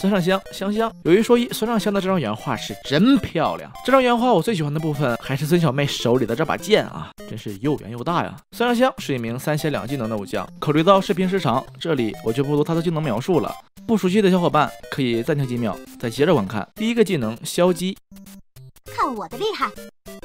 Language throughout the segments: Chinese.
孙尚香，香香。有一说一，孙尚香的这张原画是真漂亮。这张原画我最喜欢的部分还是孙小妹手里的这把剑啊，真是又圆又大呀。孙尚香是一名3贤2技能的武将，考虑到视频时长，这里我就不读他的技能描述了。不熟悉的小伙伴可以暂停几秒，再接着观看。第一个技能消击， 看我的厉害！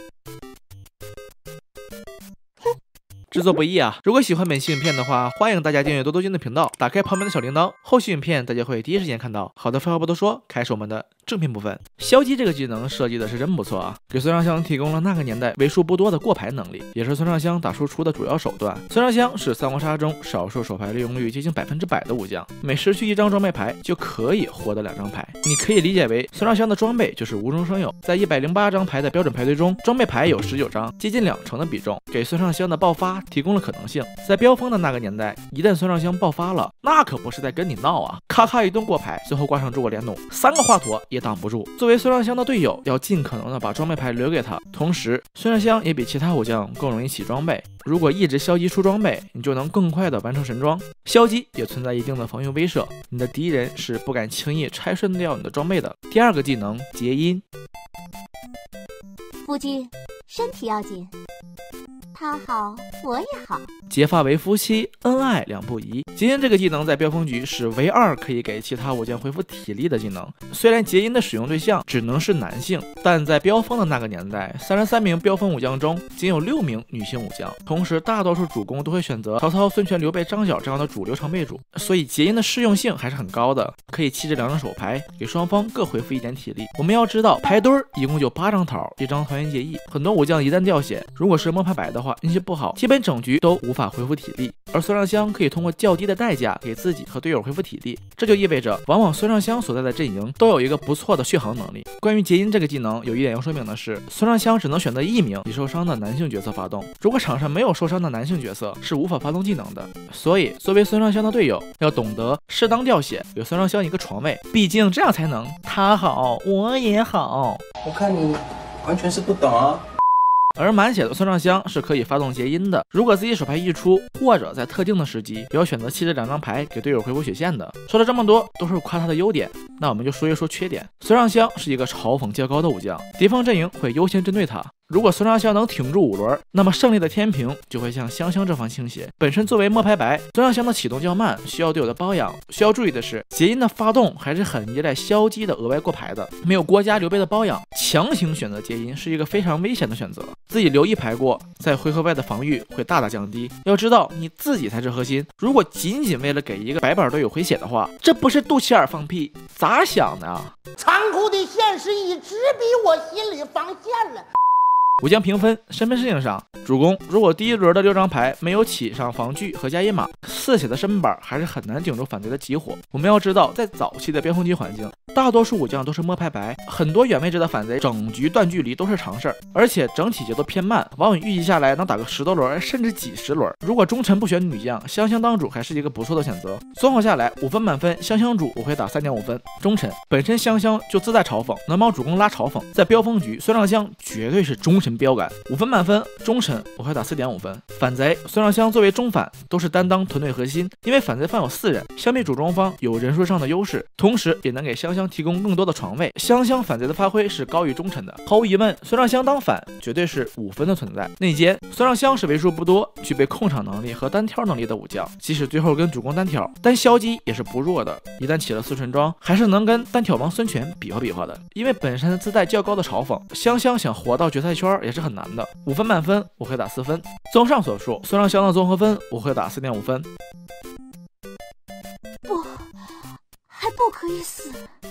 制作不易啊！如果喜欢本期影片的话，欢迎大家订阅多多君的频道，打开旁边的小铃铛，后续影片大家会第一时间看到。好的，废话不多说，开始我们的正片部分。消击这个技能设计的是真不错啊，给孙尚香提供了那个年代为数不多的过牌能力，也是孙尚香打输出的主要手段。孙尚香是三国杀中少数手牌利用率接近100%的武将，每失去一张装备牌就可以获得2张牌。你可以理解为孙尚香的装备就是无中生有，在108张牌的标准排队中，装备牌有19张，接近20%的比重，给孙尚香的爆发提供了可能性。在飙风的那个年代，一旦孙尚香爆发了，那可不是在跟你闹啊！咔咔一顿过牌，最后挂上诸葛连弩，3个华佗也挡不住。作为孙尚香的队友，要尽可能的把装备牌留给他，同时孙尚香也比其他武将更容易起装备。如果一直消击出装备，你就能更快的完成神装。消击也存在一定的防御威慑，你的敌人是不敢轻易拆顺掉你的装备的。第二个技能结阴， 夫君身体要紧，他好我也好， 结发为夫妻，恩爱两不疑。结阴这个技能在飙风局是唯二可以给其他武将恢复体力的技能。虽然结阴的使用对象只能是男性，但在飙风的那个年代，33名飙风武将中仅有6名女性武将，同时大多数主公都会选择曹操、孙权、刘备、张角这样的主流常备主，所以结阴的适用性还是很高的，可以弃这2张手牌，给双方各恢复一点体力。我们要知道牌堆一共就8张桃，1张团圆结义，很多武将一旦掉血，如果是摸牌白的话，运气不好，基本整局都无法恢复体力。而孙尚香可以通过较低的代价给自己和队友恢复体力，这就意味着往往孙尚香所在的阵营都有一个不错的续航能力。关于结阴这个技能，有一点要说明的是，孙尚香只能选择1名已受伤的男性角色发动，如果场上没有受伤的男性角色，是无法发动技能的。所以作为孙尚香的队友，要懂得适当掉血，给孙尚香一个床位，毕竟这样才能他好我也好。 我看你完全是不懂啊。 而满血的孙尚香是可以发动结阴的，如果自己手牌溢出，或者在特定的时机，要选择弃这2张牌给队友恢复血线的。说了这么多都是夸他的优点，那我们就说一说缺点。孙尚香是一个嘲讽较高的武将，敌方阵营会优先针对他。如果孙尚香能挺住5轮，那么胜利的天平就会向香香这方倾斜。本身作为摸牌白，孙尚香的启动较慢，需要队友的包养。需要注意的是，结阴的发动还是很依赖消击的额外过牌的，没有郭嘉、刘备的包养，强行选择结阴是一个非常危险的选择。自己留1牌过，在回合外的防御会大大降低。要知道你自己才是核心，如果仅仅为了给一个白板队友回血的话，这不是肚脐眼放屁，咋想的啊？ 残酷的现实已直逼我心理防线了。 武将评分，身份适应上，主攻如果第1轮的6张牌没有起上防具和加一码，4血的身板还是很难顶住反贼的集火。我们要知道，在早期的飙风局环境，大多数武将都是摸牌白，很多远位置的反贼整局断距离都是常事儿，而且整体节奏偏慢，往往预计下来能打个10多轮甚至几十轮。如果忠臣不选女将，香香当主还是一个不错的选择。综合下来，5分满分，香香主我会打3.5分。忠臣本身香香就自带嘲讽，能帮主公拉嘲讽，在飙风局孙尚香绝对是忠臣标杆，5分满分，忠臣我会打4.5分。反贼孙尚香作为中反都是担当团队核心，因为反贼方有4人，相比主中方有人数上的优势，同时也能给香香提供更多的床位。香香反贼的发挥是高于忠臣的，毫无疑问，孙尚香当反绝对是5分的存在。内奸孙尚香是为数不多具备控场能力和单挑能力的武将，即使最后跟主公单挑，单消击也是不弱的。一旦起了4神装，还是能跟单挑王孙权比划比划的。因为本身自带较高的嘲讽，香香想活到决赛圈也是很难的。5分满分，我会打4分。综上所述，孙尚香的综合分我会打4.5分。 不，还不可以死。